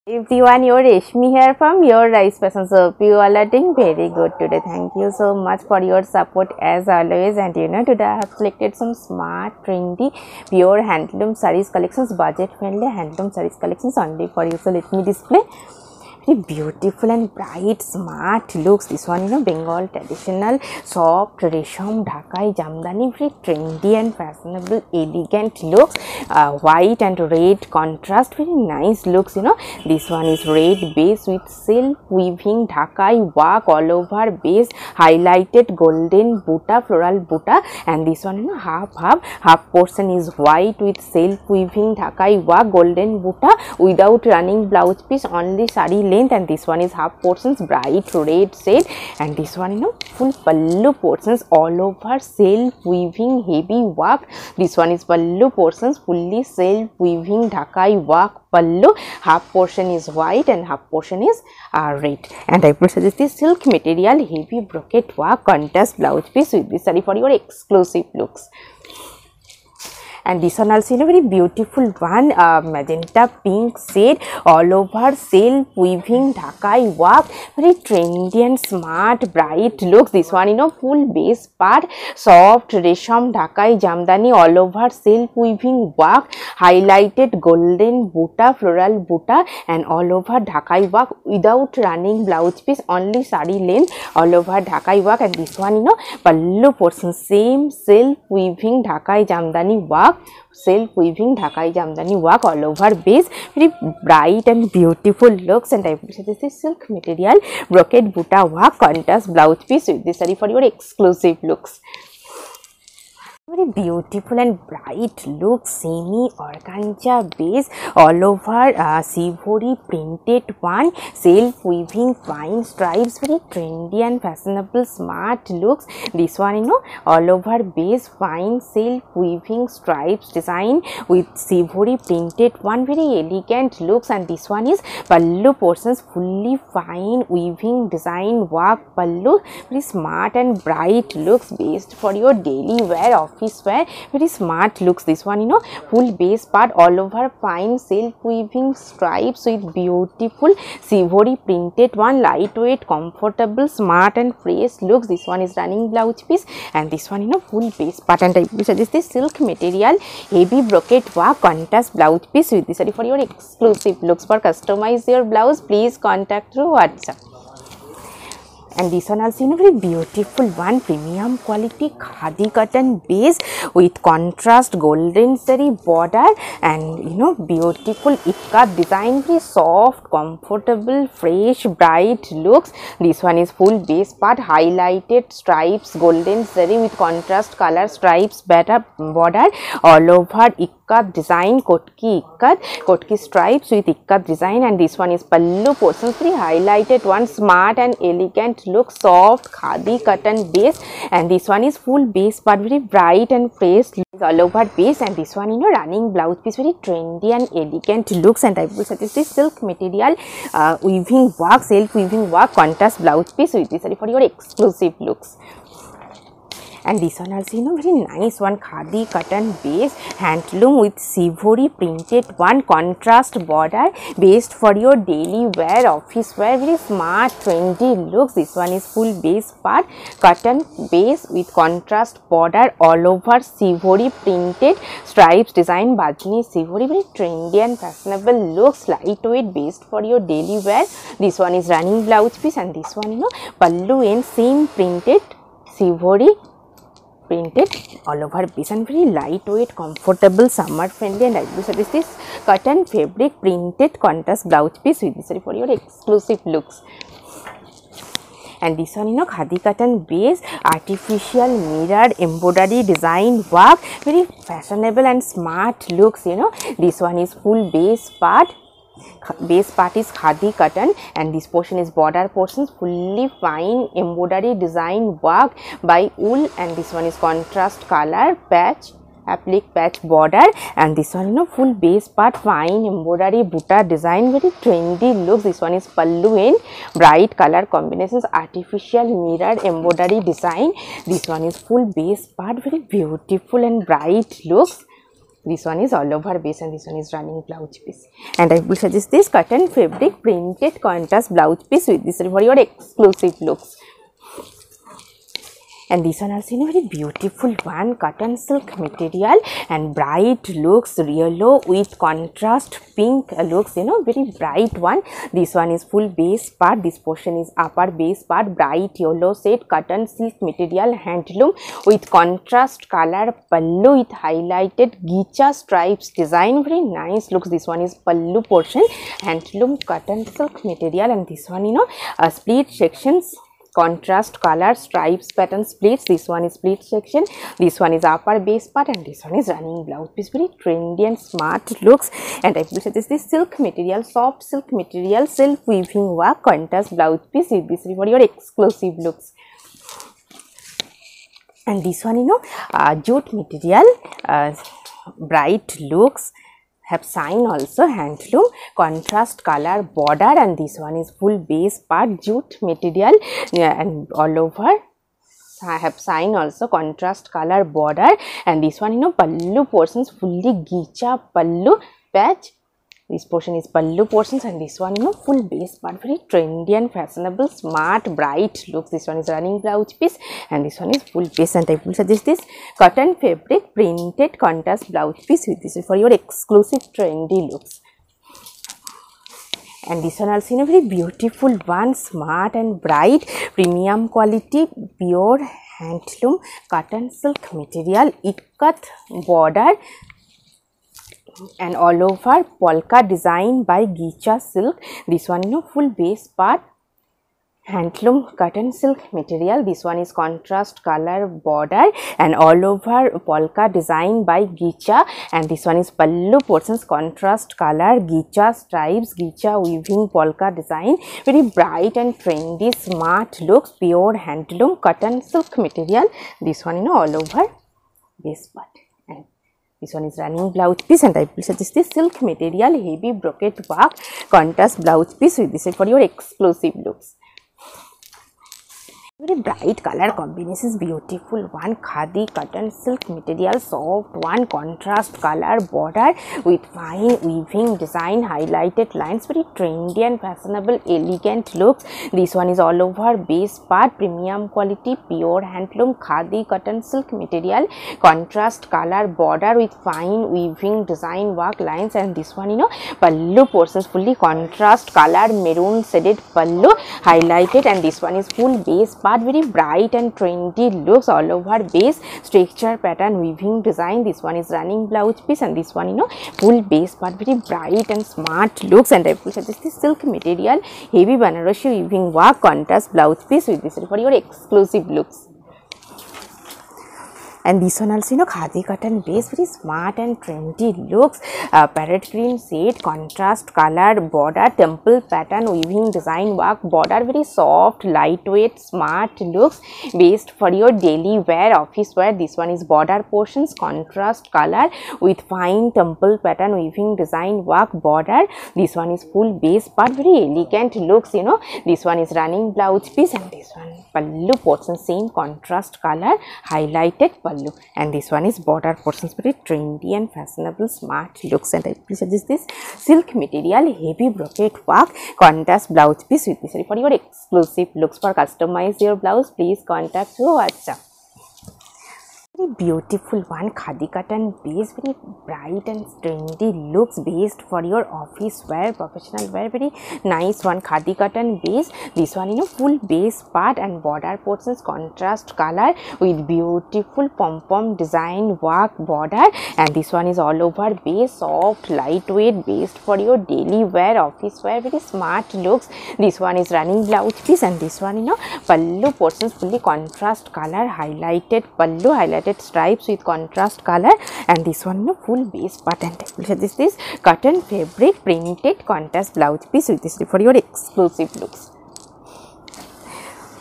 Everyone, your Reshmi here from Your Rice Fashion. So hope you all are doing very good today. Thank you so much for your support as always. And today I have selected some smart, trendy, pure handloom sarees collections, budget friendly handloom sarees collections only for you. So let me display. Very beautiful and bright, smart looks. This one, Bengal traditional, soft, resham, Dhakai, Jamdani, very trendy and fashionable, elegant looks. White and red contrast, very nice looks. This one is red base with silk weaving, Dhakai work all over base, highlighted golden buta, floral buta, and this one, half portion is white with silk weaving, Dhakai work, golden buta without running blouse piece, only sari length, and this one is half portions bright red shade, and this one full pallu portions all over self weaving heavy work. This one is pallu portions fully self weaving Dhakai work pallu. Half portion is white and half portion is red, and I would suggest this silk material heavy brocade work contrast blouse piece with this saree for your exclusive looks. And this one also very beautiful one, magenta pink shade all over self weaving Dhakai work, very trendy and smart bright looks. This one full base part, soft resham Dhakai Jamdani all over self weaving work, highlighted golden buta, floral buta, and all over Dhakai work without running blouse piece, only sari length all over Dhakai work. And this one pallu portion same self weaving Dhakai Jamdani work, self weaving Dhakai Jamdani work all over base, very bright and beautiful looks. And I would say this is silk material brocade buta work contrast blouse piece with this saree for your exclusive looks. Very beautiful and bright look, semi organza base all over Sivori printed one, self weaving fine stripes, very trendy and fashionable smart looks. This one all over base fine self weaving stripes design with Sivori printed one, very elegant looks. And this one is pallu portions fully fine weaving design work pallu, very smart and bright looks, based for your daily wear, office wear, very smart looks. This one full base part all over fine silk weaving stripes with beautiful Sivori printed one, lightweight, comfortable, smart and fresh looks. This one is running blouse piece, and this one full base part, and I will suggest this silk material heavy brocade work contrast blouse piece with this for your exclusive looks. For customize your blouse, please contact through WhatsApp. And this one also very beautiful one, premium quality khadi cotton base with contrast golden zari border, and beautiful ikat design, very soft, comfortable, fresh, bright looks. This one is full base part, highlighted stripes golden zari with contrast color stripes better border all over ikat design, kotki stripes with ikat design. And this one is pallu portions, very highlighted one, smart and elegant look, soft khadi cotton base. And this one is full base part, very bright and fresh all over base. And this one running blouse piece, very trendy and elegant looks. And I will suggest this silk material weaving work, self weaving work contrast blouse piece with this for your exclusive looks. And this one also very nice one, khadi cotton base handloom with Sivori printed one, contrast border, based for your daily wear, office wear, very smart trendy looks. This one is full base part, cotton base with contrast border all over Sivori printed stripes design bajni Sivori, very trendy and fashionable looks, lightweight, based for your daily wear. This one is running blouse piece, and this one pallu and same printed Sivori printed all over base, and very lightweight, comfortable, summer friendly. And I will suggest this cotton fabric printed contrast blouse piece with this for your exclusive looks. And this one khadi cotton base, artificial mirror embroidery design work, very fashionable and smart looks. This one is full base part is khadi cotton, and this portion is border portions, fully fine embroidery design work by wool. And this one is contrast color patch, applique patch border. And this one full base part fine embroidery buta design, very trendy looks. This one is pallu in bright color combinations, artificial mirror embroidery design. This one is full base part, very beautiful and bright looks. This one is all over base and this one is running blouse piece. And I will suggest this cotton fabric printed contrast blouse piece with this for your exclusive looks. And this one also in a very beautiful one, cotton silk material and bright looks, yellow with contrast pink looks, you know, very bright one. This one is full base part, this portion is upper base part, bright yellow shade cotton silk material handloom with contrast color pallu with highlighted gicha stripes design, very nice looks. This one is pallu portion, handloom cotton silk material, and this one, you know, split sections, contrast color stripes pattern splits. This one is split section, this one is upper base part, and this one is running blouse piece. Very trendy and smart looks. And I will suggest this silk material, soft silk material, self weaving work contrast blouse piece with this for your exclusive looks. And this one, you know, jute material, bright looks, have sign also, handloom contrast color border, and this one is full base part jute material, and all over I have sign also, contrast color border, and this one, you know, pallu portions fully gicha pallu patch. This portion is pallu portions, and this one, you know, full base part, very trendy and fashionable, smart, bright looks. This one is running blouse piece, and this one is full base. And I will suggest this cotton fabric printed contrast blouse piece with this for your exclusive trendy looks. And this one also in a very beautiful one, smart and bright, premium quality, pure handloom cotton silk material, ikat border, and all over polka design by Gicha silk. This one, you know, full base part, handloom cotton silk material. This one is contrast color border, and all over polka design by Gicha, and this one is pallu portions, contrast color Gicha stripes, Gicha weaving polka design, very bright and trendy, smart looks, pure handloom cotton silk material. This one, you know, all over base part, and this one is running blouse piece. And I will suggest this silk material, heavy brocade work contrast blouse piece with this for your exclusive looks. Very bright color combinations, beautiful one, khadi cotton silk material, soft one, contrast color border with fine weaving design, highlighted lines, very trendy and fashionable, elegant looks. This one is all over base part, premium quality, pure handloom khadi cotton silk material, contrast color border with fine weaving design work lines, and this one, you know, pallu portions, fully contrast color maroon shaded pallu highlighted, and this one is full base part, very bright and trendy looks, all over base structure pattern weaving design. This one is running blouse piece, and this one, you know, full base part, very bright and smart looks. And I will suggest this silk material, heavy Banarasi weaving work contrast blouse piece with this for your exclusive looks. And this one also, you know, khadi cotton base, very smart and trendy looks, parrot green shade, contrast color border, temple pattern weaving design work border, very soft, lightweight, smart looks, based for your daily wear, office wear. This one is border portions, contrast color with fine temple pattern weaving design work border. This one is full base part, very elegant looks, you know. This one is running blouse piece, and this one pallu portion, same contrast color highlighted pallu, and this one is border portions, very trendy and fashionable, smart looks. And I will suggest this silk material, heavy brocade work contrast blouse piece with this for your exclusive looks. For customize your blouse, please contact your WhatsApp. Very beautiful one, khadi cotton base, very bright and trendy looks, based for your office wear, professional wear, very nice one, khadi cotton base. This one, you know, full base part and border portions, contrast color with beautiful pom-pom design work border, and this one is all over base, soft, lightweight, based for your daily wear, office wear, very smart looks. This one is running blouse piece, and this one, you know, pallu portions, fully contrast color highlighted pallu, highlighted stripes with contrast color, and this one, you know, full base part. And this is cotton fabric printed contrast blouse piece with this for your exclusive looks.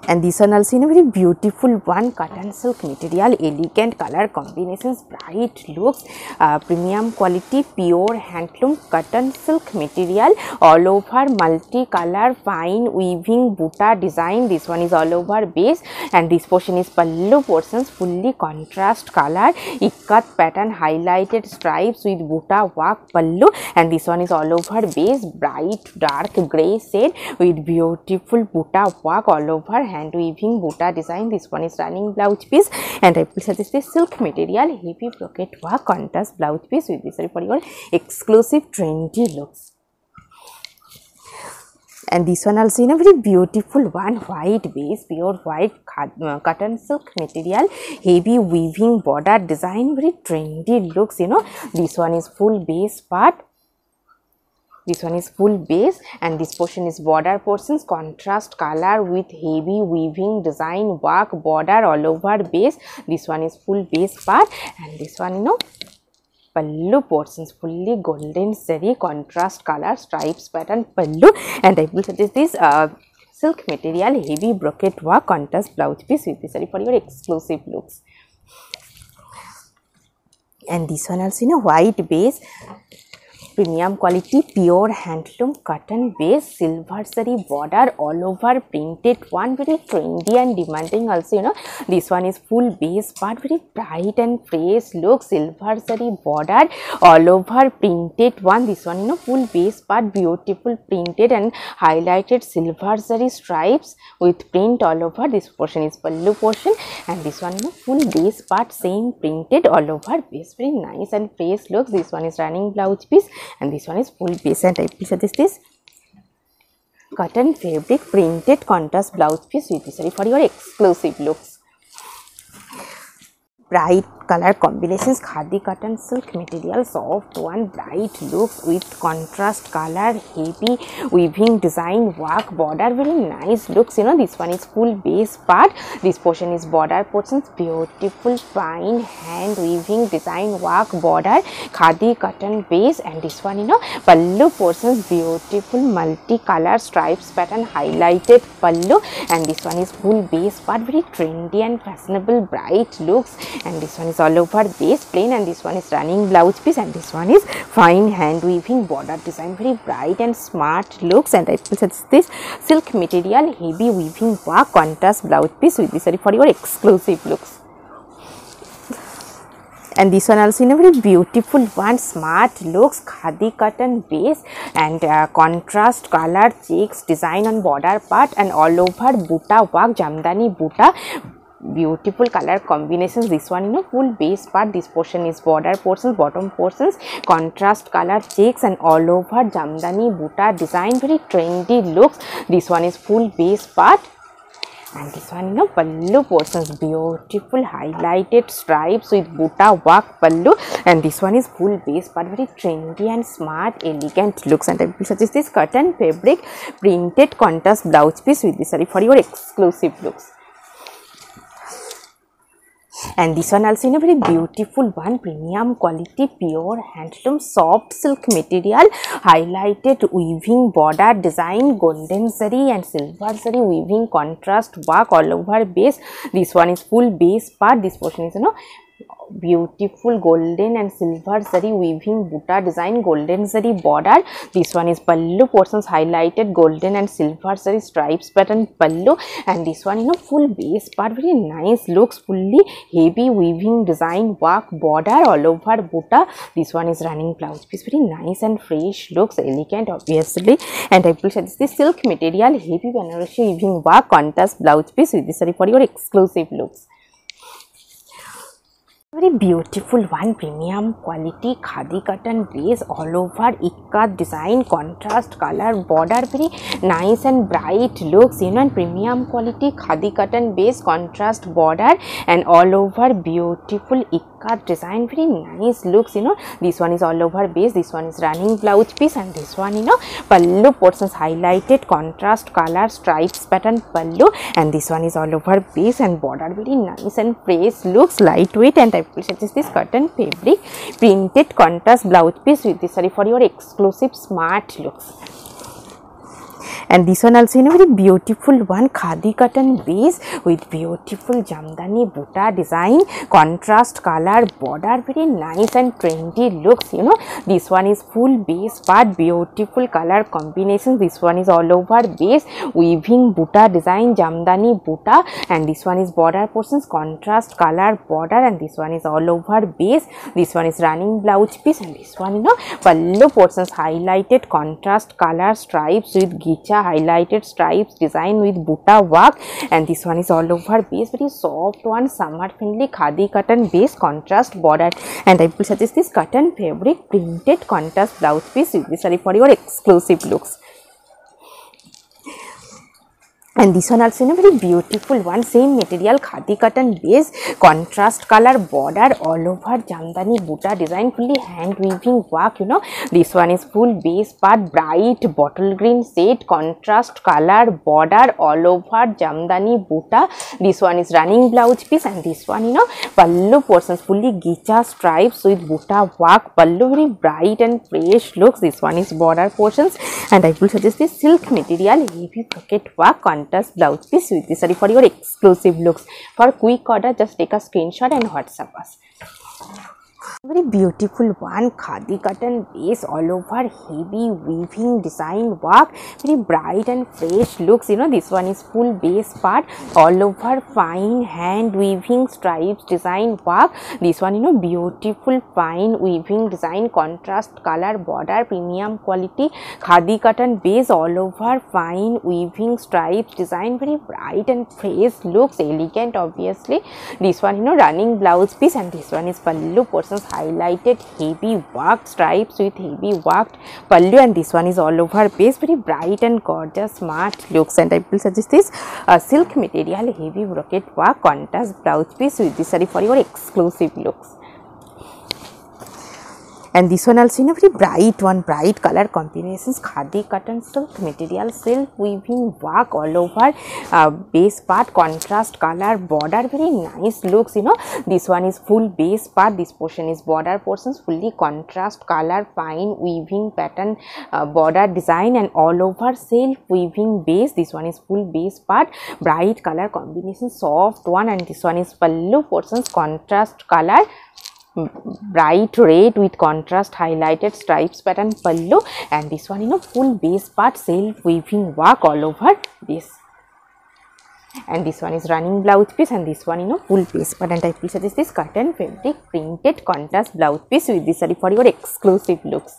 And this one also in a very beautiful one, cotton silk material, elegant color combinations, bright looks, premium quality, pure handloom cotton silk material, all over multi-color fine weaving buta design. This one is all over base, and this portion is pallu portions, fully contrast color, ikat pattern, highlighted stripes with buta work pallu, and this one is all over base, bright dark grey shade with beautiful buta work all over, hand weaving buta design. This one is running blouse piece, and I will suggest this silk material, heavy brocade work contrast blouse piece with this for your exclusive trendy looks. And this one also in a very beautiful one, white base, pure white cotton silk material, heavy weaving border design, very trendy looks. This one is full base part. This one is full base, and this portion is border portions, contrast color with heavy weaving design work border all over base. This one is full base part, and this one pallu portions, fully golden zari contrast color stripes pattern pallu, and I will suggest this silk material, heavy brocade work contrast blouse piece with this for your exclusive looks. And this one also in a white base, premium quality, pure handloom cotton base, silver zari border all over printed one, very trendy and demanding also. This one is full base part, very bright and fresh look, silver zari border all over printed one. This one full base part, beautiful printed and highlighted silver zari stripes with print all over. This portion is pallu portion, and this one full base part, same printed all over base, very nice and fresh looks. This one is running blouse piece, and this one is full base, and I will suggest this cotton fabric printed contrast blouse piece with this for your exclusive looks. Bright color combinations, khadi cotton silk material, soft one, bright looks with contrast color, heavy weaving design work border, very nice looks. This one is full base part, this portion is border portions, beautiful fine hand weaving design work border, khadi cotton base, and this one pallu portions, beautiful multi-color stripes pattern, highlighted pallu, and this one is full base part, very trendy and fashionable bright looks, and this one is all over base plain, and this one is running blouse piece, and this one is fine hand weaving border design, very bright and smart looks, and I will suggest this silk material, heavy weaving work contrast blouse piece with this for your exclusive looks. And this one also in a very beautiful one, smart looks, khadi cotton base and contrast color checks design on border part, and all over buta work, jamdani buta, beautiful color combinations. This one full base part, this portion is border portions, bottom portions, contrast color checks, and all over jamdani buta design, very trendy looks. This one is full base part, and this one pallu portions, beautiful highlighted stripes with buta work pallu, and this one is full base part, very trendy and smart elegant looks, and I will suggest this cotton fabric printed contrast blouse piece with this for your exclusive looks. And this one also in a very beautiful one, premium quality, pure handloom soft silk material, highlighted weaving border design, golden zari and silver zari weaving contrast work all over base. This one is full base part, this portion is beautiful golden and silver zari weaving buta design, golden zari border. This one is pallu portions, highlighted golden and silver zari stripes pattern pallu, and this one full base part, very nice looks, fully heavy weaving design work border all over buta. This one is running blouse piece, very nice and fresh looks, elegant obviously, and I will suggest this silk material, heavy Banarasi weaving work contrast blouse piece with this for your exclusive looks. Very beautiful one, premium quality khadi cotton base all over ikat design, contrast color border, very nice and bright looks, and premium quality khadi cotton base contrast border and all over beautiful ikat design, very nice looks. This one is all over base, this one is running blouse piece, and this one pallu portions, highlighted contrast color stripes pattern pallu, and this one is all over base and border, very nice and fresh looks, lightweight, and I will suggest this cotton fabric printed contrast blouse piece with this for your exclusive smart looks. And this one also very beautiful one, khadi cotton base with beautiful jamdani buta design, contrast color border, very nice and trendy looks. This one is full base part, beautiful color combination. This one is all over base, weaving buta design, jamdani buta, and this one is border portions, contrast color border, and this one is all over base. This one is running blouse piece, and this one pallu portions highlighted contrast color stripes with gicha highlighted stripes design with buta work, and this one is all over base, very soft one, summer friendly khadi cotton base, contrast border, and I will suggest this cotton fabric printed contrast blouse piece with this for your exclusive looks. And this one also very beautiful one, same material khadi cotton base, contrast color border, all over jamdani buta design, fully hand weaving work. This one is full base part, bright bottle green shade, contrast color border, all over jamdani buta. This one is running blouse piece, and this one pallu portions, fully gicha stripes with buta work, pallu very bright and fresh looks. This one is border portions, and I will suggest this silk material heavy pocket work contrast blouse piece with this for your exclusive looks. For quick order, just take a screenshot and WhatsApp us. Very beautiful one, khadi cotton base, all over heavy weaving design work, very bright and fresh looks. This one is full base part, all over fine hand weaving stripes design work. This one beautiful fine weaving design, contrast color border, premium quality khadi cotton base, all over fine weaving stripes design, very bright and fresh looks, elegant obviously. This one running blouse piece, and this one is pallu portions highlighted heavy worked stripes with heavy worked pallu, and this one is all over base, very bright and gorgeous smart looks. And I will suggest this silk material heavy brocade work contrast blouse piece with this for your exclusive looks. And this one also very bright one, bright color combinations, khadi cotton silk material, silk weaving work, all over base part, contrast color border, very nice looks. This one is full base part, this portion is border portions, fully contrast color fine weaving pattern border design, and all over self weaving base. This one is full base part, bright color combination, soft one, and this one is pallu portions, contrast color bright red with contrast highlighted stripes pattern pallu, and this one full base part, self weaving work, all over this. And this one is running blouse piece, and this one full base part, and I will suggest this cotton fabric printed contrast blouse piece with this for your exclusive looks.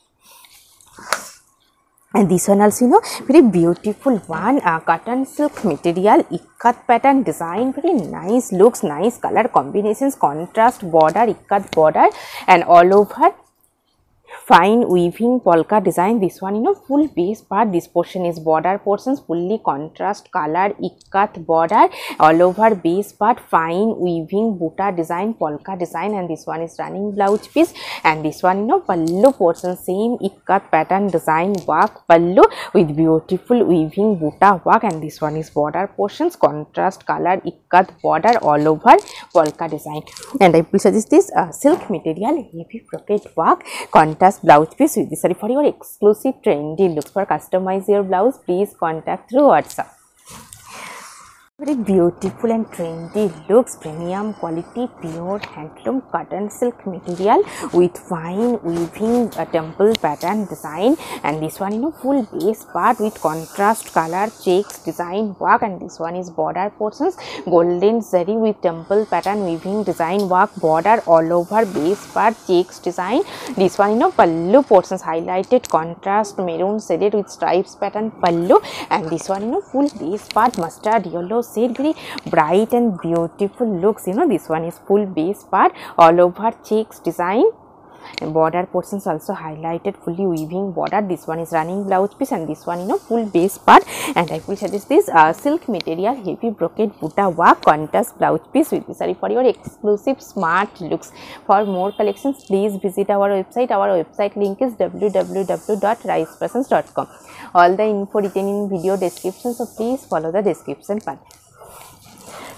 And this one also very beautiful one, cotton silk material ikat pattern design, very nice looks, nice color combinations, contrast border, ikat border, and all over fine weaving polka design. This one full base part, this portion is border portions, fully contrast color ikat border, all over base part, fine weaving buta design, polka design, and this one is running blouse piece. And this one pallu portion, same ikat pattern design work pallu with beautiful weaving buta work, and this one is border portions, contrast color ikat border, all over polka design. And I will suggest this silk material heavy brocade work contrast blouse piece with this for your exclusive trendy looks. For customize your blouse, please contact through WhatsApp. Very beautiful and trendy looks, premium quality pure handloom cotton silk material with fine weaving temple pattern design, and this one full base part with contrast color checks design work, and this one is border portions, golden zari with temple pattern weaving design work border, all over base part checks design. This one pallu portions highlighted contrast maroon shaded with stripes pattern pallu, and this one full base part mustard yellow shade, very bright and beautiful looks. This one is full base part, all over checks design, and border portions also highlighted fully weaving border. This one is running blouse piece, and this one full base part, and I will suggest this silk material heavy brocade buta work contrast blouse piece with this for your exclusive smart looks. For more collections, please visit our website. Our website link is www.risefashions.com. All the info written in video description, so please follow the description part.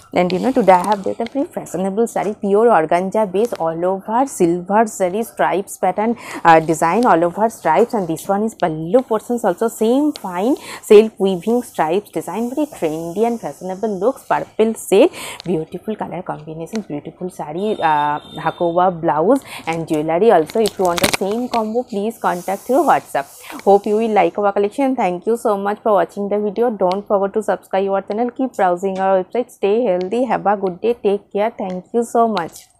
And today I have bought a very fashionable saree, pure organza base, all over silver zari stripes pattern design, all over stripes, and this one is pallu portions also same fine self weaving stripes design, very trendy and fashionable looks, purple shade, beautiful color combination, beautiful saree, hakoba blouse and jewelry also. If you want the same combo, please contact through WhatsApp. Hope you will like our collection. Thank you so much for watching the video. Don't forget to subscribe our channel. Keep browsing our website. Stay healthy. Have a good day. Take care. Thank you so much.